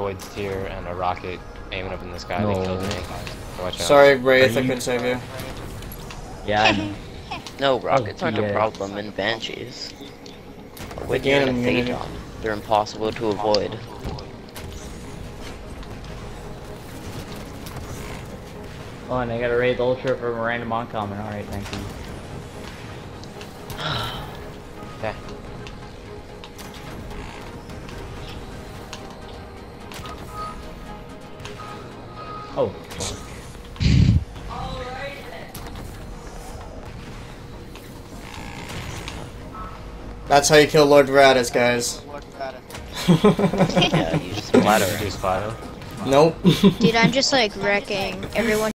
Void's tier and a rocket aiming up in the sky that killed me. Watch out. Sorry, Wraith, I couldn't save you. Yeah. No, rockets aren't a problem in Banshees. When you're in a Phaeton, they're impossible to avoid. Oh, and I gotta raid the Ultra from a random oncoming. Alright, thank you. Okay. Oh. That's how you kill Lord Viratus, guys. Yeah, you just splatter. Do splatter. Nope. Dude, I'm just like wrecking everyone.